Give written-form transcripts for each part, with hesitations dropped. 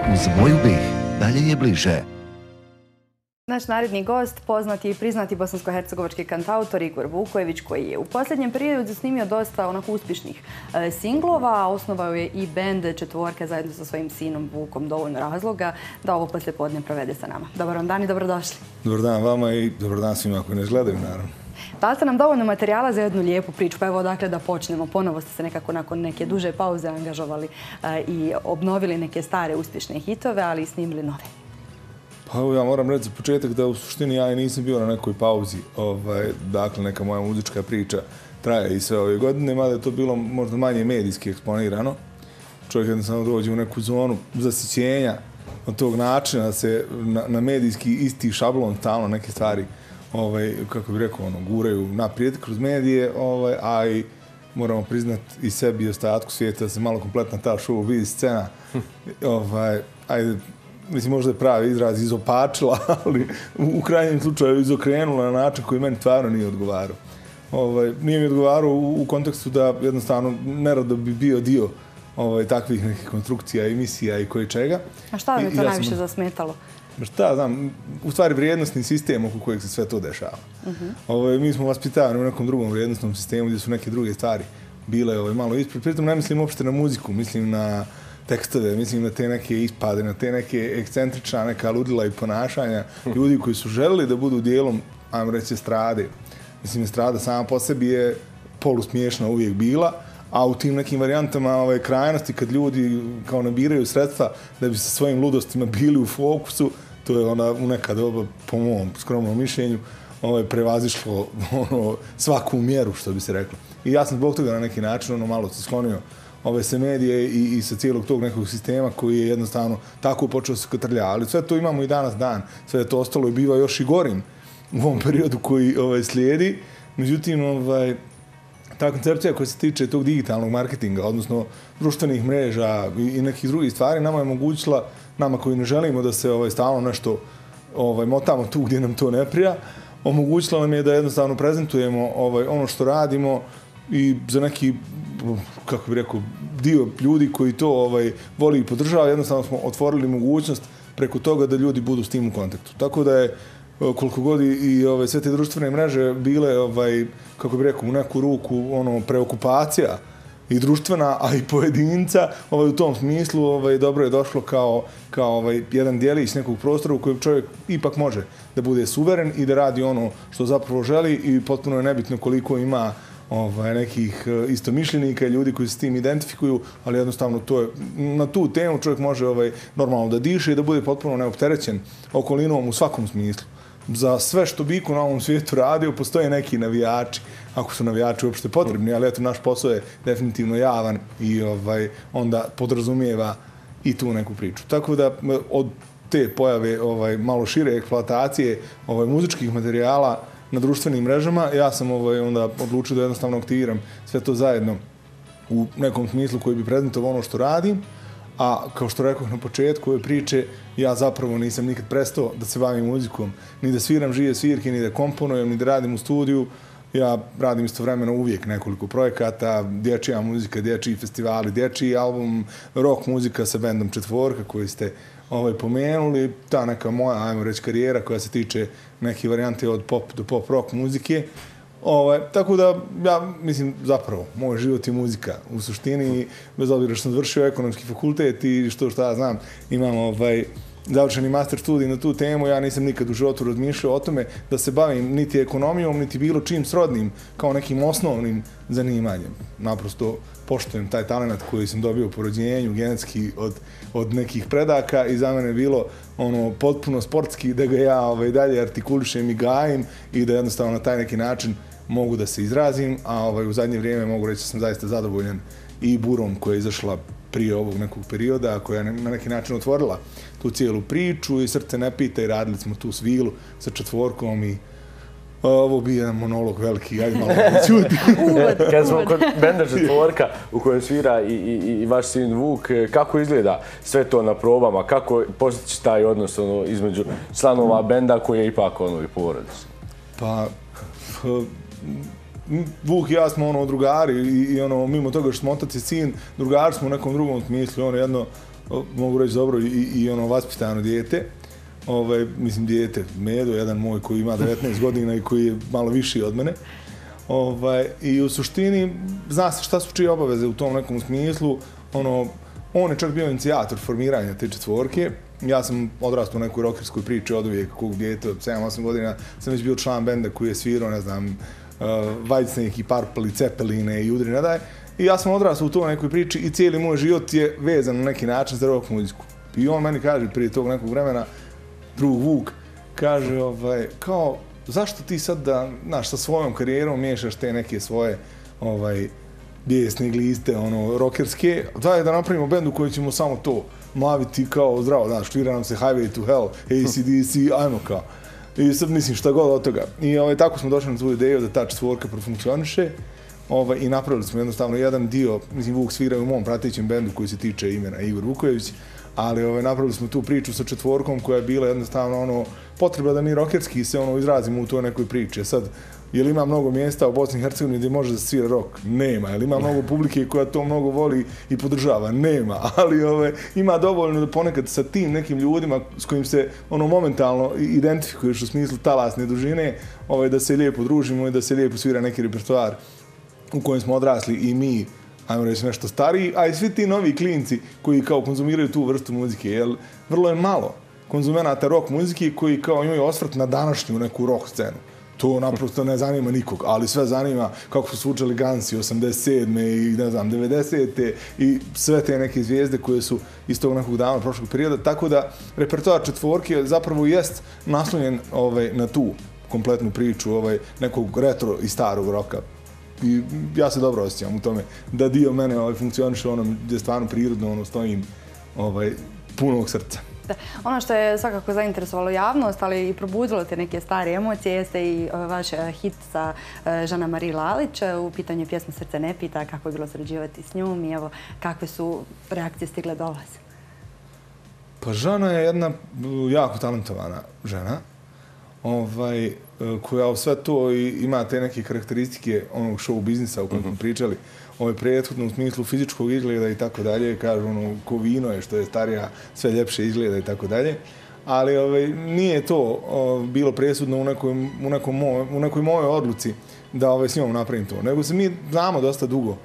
Uz moju bih, dalje je bliže. Naš naredni gost, poznati i priznati bosansko-hercegovački kantautor Igor Vukojević, koji je u posljednjem periodu snimio dosta uspješnih singlova, osnovao je i bend Četvorka zajedno sa svojim sinom Vukom, dovoljno razloga da ovo poslijepodne provede sa nama. Dobar vam dan i dobrodošli. Dobar dan vama i dobar dan svima koji nas gledaju, naravno. Dali ste nam dovoljno materijala za jednu lijepu priču, pa evo odakle da počnemo. Ponovo ste se nekako nakon neke duže pauze angažovali i obnovili neke stare uspješne hitove, ali i snimili nove. Pa evo ja moram reći za početak da u suštini ja i nisam bio na nekoj pauzi. Dakle, neka moja muzička priča traje i sve ove godine, mada je to bilo možda manje medijski eksponirano. Čovjek jednostavno dođe u neku zonu zasićenja od tog načina da se na medijski isti šablon stalno neke stvari kako bih rekao, guraju naprijed kroz medije, a i moramo priznati i sebi i ostatku svijeta da se malo kompletna ta show-biz scena, ajde, mislim možda je pravi izraz izopačila, ali u krajnjem slučaju izokrenula na način koji meni stvarno nije odgovarao. Nije mi odgovarao u kontekstu da jednostavno nerado bi bio dio takvih nekih konstrukcija, emisija i koje čega. A šta vam je to najviše zasmetalo? Šta znam, u stvari vrijednostni sistem oko kojeg se sve to dešava. Mi smo vaspitavani u nekom drugom vrijednostnom sistemu gdje su neke druge stvari bile malo ispred. Pritom ne mislim uopšte na muziku, mislim na tekstove, mislim na te neke ispade, na te neke ekscentrična neka ludila i ponašanja ljudi koji su želeli da budu dijelom, ajmo reći, estrade. Mislim, estrada sama po sebi je polusmiješna uvijek bila, a u tim nekim varijantama krajnosti kad ljudi kao nabiraju sredstva da bi sa svojim ludostima bili u fokusu, to je ona u neka doba, po mom skromnom mišljenju, prevazišlo svaku mjeru, što bi se reklo. I ja sam zbog toga na neki način malo se sklonio se medije i sa cijelog tog nekog sistema koji je jednostavno tako počeo se kotrlja. Ali sve to imamo i danas dan. Sve je to ostalo i biva još i gorim u ovom periodu koji slijedi. Međutim, ta koncepcija koja se tiče tog digitalnog marketinga, odnosno društvenih mreža i nekih drugih stvari, nama je omogućila, nama koji ne želimo da se stalno nešto motamo tu gdje nam to ne prija, omogućila nam je da jednostavno prezentujemo ono što radimo i za neki, kako bih rekao, dio ljudi koji to voli i podržava, jednostavno smo otvorili mogućnost preko toga da ljudi budu s tim u kontaktu. Tako da je koliko god i sve te društvene mreže bile, kako bih rekao, u neku ruku preokupacija i društvena, a i pojedinca, u tom smislu dobro je došlo kao jedan djelić nekog prostora u kojem čovjek ipak može da bude suveren i da radi ono što zapravo želi i potpuno je nebitno koliko ima nekih istomišljenika i ljudi koji se s tim identifikuju, ali jednostavno na tu temu čovjek može normalno da diše i da bude potpuno neopterećen okolinom u svakom smislu. Za sve što bi iko na ovom svijetu radio postoje neki navijači, ako su navijači uopšte potrebni, ali eto naš posao je definitivno javan i onda podrazumijeva i tu neku priču. Tako da od te pojave malo šire eksploatacije muzičkih materijala na društvenim mrežama, ja sam onda odlučio da jednostavno aktiviram sve to zajedno u nekom smislu koji bi prezentovao ono što radim, a kao što rekao na početku ove priče, ja zapravo nisam nikad prestao da se bavim muzikom, ni da sviram žive svirke, ni da komponujem, ni da radim u studiju. Ja radim istovremeno uvijek nekoliko projekata, dječja muzika, dječji festivali, dječji album, rock muzika sa bendom Četvorka koji ste pomenuli, ta neka moja, ajmo reći, karijera koja se tiče neke varijante od pop do pop rock muzike. Tako da, ja mislim, zapravo, moj život je muzika. U suštini, bez obzira što sam završio ekonomski fakultet i šta ja znam, imam završeni master studij na tu temu, ja nisam nikad u životu razmišljao o tome da se bavim niti ekonomijom, niti bilo čim srodnim, kao nekim osnovnim zanimanjem. Naprosto poštujem taj talent koji sam dobio po rođenju, genetski od nekih predaka i za mene je bilo potpuno sportski da ga ja dalje artikulišem i gajim i da jednostavno na taj neki način mogu da se izrazim, a u zadnje vrijeme mogu reći da sam zaista zadovoljan i burom koja je izašla prije ovog nekog perioda, koja je na neki način otvorila tu cijelu priču i srce ne pita i radili smo tu svilu sa Četvorkom i ovo bi jedan monolog veliki, ajde malo da ćuti. Kad smo kod benda Četvorka u kojem svira i vaš sin Vuk, kako izgleda sve to na probama, kako postići taj odnos između članova benda koji je ipak i porodica? Pa, Vuk i ja smo drugari i mimo toga što smo otac i sin, drugari smo u nekom drugom smislu. On je jedno mogu reći dobro, i ono vaspitano dijete. Mislim, dijete, Medo, jedan moj koji ima 19 godina i koji je malo viši od mene. I u suštini, zna se šta su čije obaveze u tom nekom smislu. On je čak bio inicijator formiranja te četvorke. Ja sam odrastao u nekoj rockerskoj priči od uvijek, kog dijete od 7-8 godina sam već bio član benda koji je svirao, ne znam, Whitesnake i Purple i Ceppeline i Udri ne daj. I ja sam odrastao u toj nekoj priči i cijeli moj život je vezan na neki način za rock muziku. I on meni kaže prije tog nekog vremena, drug Vuk, kaže kao, zašto ti sad da, znaš, sa svojom karijerom miješaš te neke svoje bijesne gliste, rockerske, daj da napravimo bendu koji ćemo samo to mlaviti kao zdravo, znaš, klira nam se Highway to Hell, AC/DC, ajmo kao. I sad mislim šta god od toga. I tako smo došli na tu ideju da ta četvorka profunkcioniše i napravili smo jednostavno jedan dio, mislim, Vuk svira u mom pratećem bendu koji se tiče imena Igor Vukojević, ali napravili smo tu priču sa četvorkom koja je bila jednostavno potreba da mi rockerski se izrazimo u toj nekoj priči. Sad, je li ima mnogo mjesta u Bosni i Hercegovini gdje može da se svira rock? Nema. Je li ima mnogo publike koja to mnogo voli i podržava? Nema. Ali ima dovoljno da ponekad sa tim nekim ljudima s kojim se momentalno identifikuješ u smislu talasne dužine, da se lijepo družimo i da se lijepo svira neki repertoar u kojem smo odrasli i mi, ajmo reći, nešto stariji, a i svi ti novi klinci koji kao konzumiraju tu vrstu muzike, jer vrlo je malo konzumenata rock muzike koji kao imaju osvrt na današnju neku rock scenu. To naprosto ne zanima nikog, ali sve zanima kako su zvučali Gansi 87. i ne znam 90. i sve te neke zvijezde koje su iz tog nekog davno prošlog perioda, tako da repertoar četvorke zapravo jest naslonjen na tu kompletnu priču nekog retro i starog roka. I ja se dobro osjećam u tome da dio mene funkcioniše gdje stvarno prirodno stojim punog srca. Ono što je svakako zainteresovalo javnost, ali i probudilo te neke stare emocije, jeste i vaš hit sa Žana Marie Lalić. U pitanju je pjesma Srce ne pita, kako je bilo sarađivati s njom i evo kakve su reakcije stigle do vas. Pa Žana je jedna jako talentovana žena, koja u sve to ima te neke karakteristike onog show biznisa o kojem smo pričali, prethodno u smislu fizičkog izgleda i tako dalje, kažu ko vino je što je starija, sve ljepše izgleda i tako dalje, ali nije to bilo presudno u nekoj mojoj odluci da s njom napravim to, nego se mi znamo dosta dugo,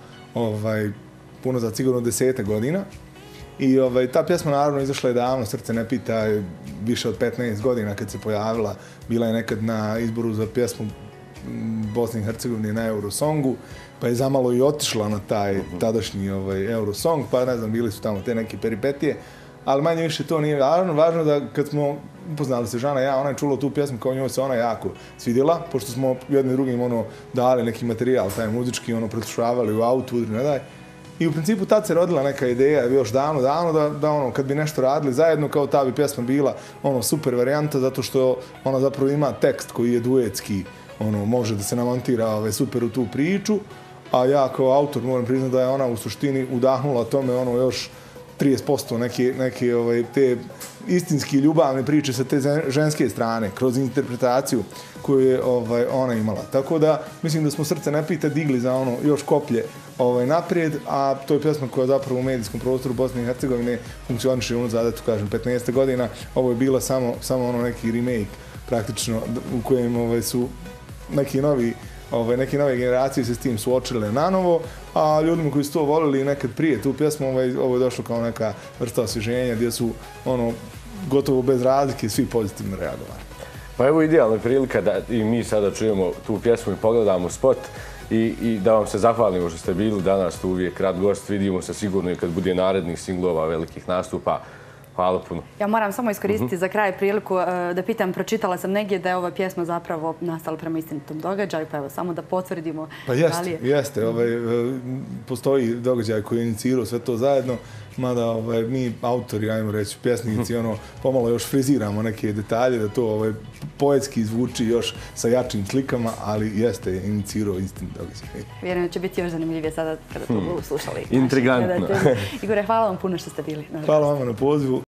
puno za sigurno 10 godina. I ta pjesma naravno izašla je davno, Srce ne pita, više od 15 godina kad se pojavila. Bila je nekad na izboru za pjesmu Bosne i Hercegovine na Eurosongu, pa je zamalo i otišla na taj tadašnji Eurosong, pa ne znam, bili su tamo te neke peripetije, ali manje više to nije važno. Važno da kad smo upoznali se Žana i ja, ona je čula tu pjesmu kao njoj se ona jako svidjela, pošto smo jedni drugim dali neki materijal, taj muzički, preslušavali u autu, ne daj. I u principu tad se rodila neka ideja još davno da kad bi nešto radili zajedno, kao ta bi pjesma bila super varijanta, zato što ona zapravo ima tekst koji je duetski, može da se namontira super u tu priču, a ja kao autor moram priznati da je ona u suštini udahnula tome još 30% neke te istinski ljubavne priče sa te ženske strane, kroz interpretaciju koju je ona imala. Tako da mislim da smo Srce ne pita digli za još koplje naprijed, a to je pjesma koja zapravo u medijskom prostoru Bosne i Hercegovine funkcioniše unazad, kažem, 15 godina. Ovo je bila samo neki remake praktično u kojem su neke nove generacije se s tim suočile nanovo, a ljudima koji su to volili nekad prije tu pjesmu, ovo je došlo kao neka vrsta osvježenja gdje su gotovo bez razlike svi pozitivno reagovali. Pa evo idealna prilika da i mi sada čujemo tu pjesmu i pogledamo spot i da vam se zahvalimo što ste bili danas tu uvijek rad gost. Vidimo se sigurno i kad bude narednih singlova, velikih nastupa. Hvala puno. Ja moram samo iskoristiti za kraj priliku da pitam, pročitala sam negdje da je ova pjesma zapravo nastala prema istinitom događaju, pa evo samo da potvrdimo. Pa jeste. Postoji događaj koji je inicirao sve to zajedno, mada mi autori, ajmo reći, pjesnici, pomalo još friziramo neke detalje da to poetski zvuči još sa jačim slikama, ali jeste inicirao istinit događaj. Vjerujem da će biti još zanimljivije sada kada to budu slušali. Intrigantno. Igore, hvala vam puno što ste bili. Hvala vam na pozivu.